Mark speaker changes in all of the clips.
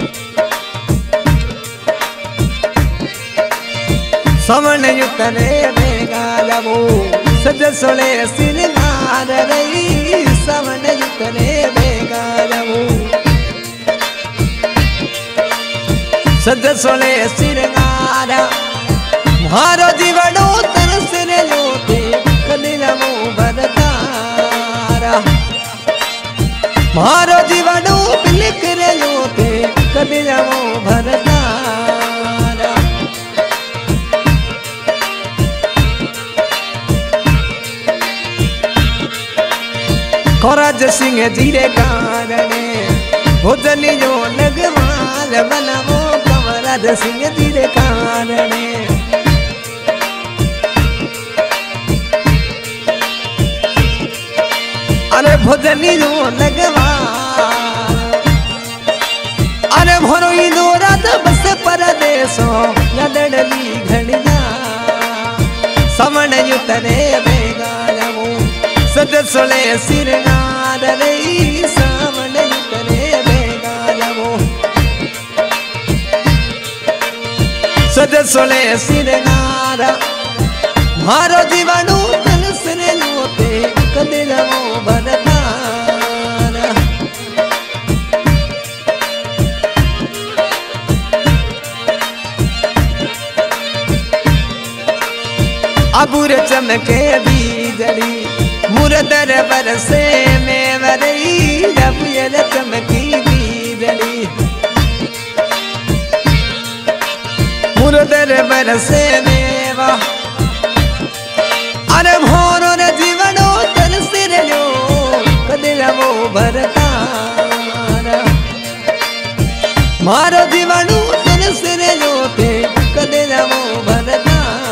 Speaker 1: समण युतरे बेगा लबो सज सोले सिरगार रही समण युतरे बेगा लबो सज सोले सिरगार मारो जीवड़ो तरस रे लोटे कदिलमो भरतारा मारो जीवड़ो पिलक रे लोटे कदिलमो भरतारा कोराज सिंह जीरे कारणे भोजनी जो लगवाल बनावो कमराज सिंह जीरे कारणे अरे भोजनी जो लगवाल अरे भरो ही दो रात बस परदेसो लड़ली घड़िया समण युतरे बेगा सज सोले सिरगार रही सामण युतरे बेगा लबो सज सोले सिरगार मारो जीवाणु तनस रे लोटे कदिलमो भरतारा अबूर चमके बीजड़ी मुरदर बरसे में वरई जब ये चमकी बीजड़ी मुरदर बरसे में वा अरे भोरो रे जीवनो तन सिर लो कदिलमो भरतारा मारो जीवनो तन सिर लो ते कदिलमो भरतारा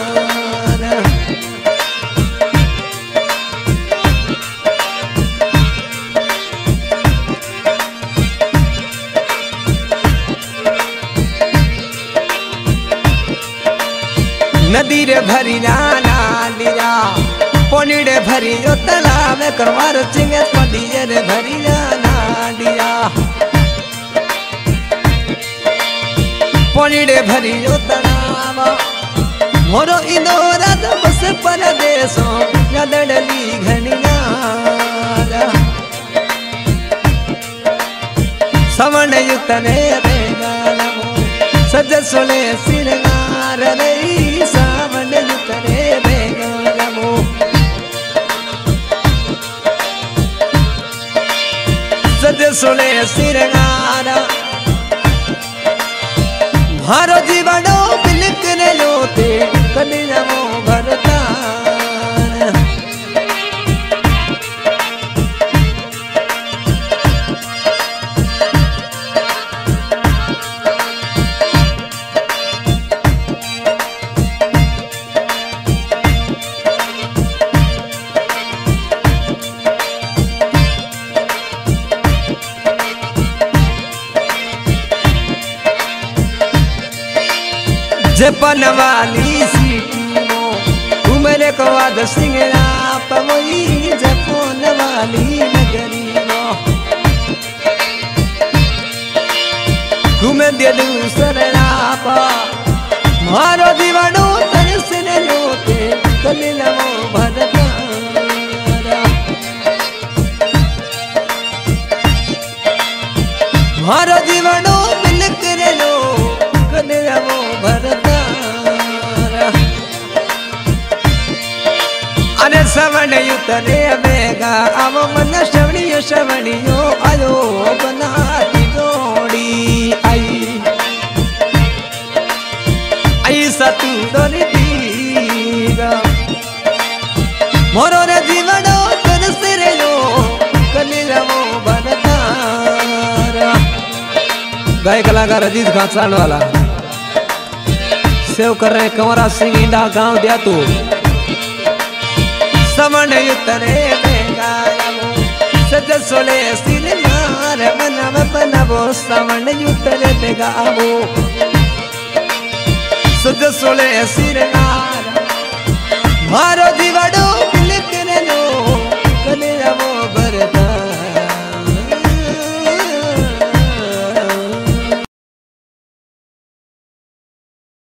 Speaker 1: नदी रे भरी नालिया पोनीड़े भरी जो तालाब करवार चिंगे पदिये रे भरी नालिया पोनीड़े भरी जो तालाब मोरो इनोरा बस परदेसो लड़ली घड़िया समण युतरे बेगा लबो सज सोले सिरगार रही सामण युतरे बेगा लबो सज सोले सिरगार मारो जीवड़ो बिलक रे लोटे कदिलमो भरतारा जपन वाली सीटी मो उमरे को वाद सिंगरा पवई जपन वाली नगरी मो घूमे दे दूसर रापा मारो दीवानो तरस ने लोटे कदिलमो भरतारा मारो दीवानो बिलक रे लो कदिलमो भरतारा अरे समण युतरे बेगा आवो मन श्रवणियो आयो बनाती जोड़ी आई आई सतू डोरी दीगा मोरो रे जीवनो तरस रे लो कदिलमो भरतारा गाय कलाकार अजीत खान वाला सेव कर रहे कंवरा सिंह इंडा गांव दिया तू समण युतरे बेगा लबो सज सोले सिरगार बनावो समण युतरे बेगा वो सज सोले सिरगार मारो जीवड़ो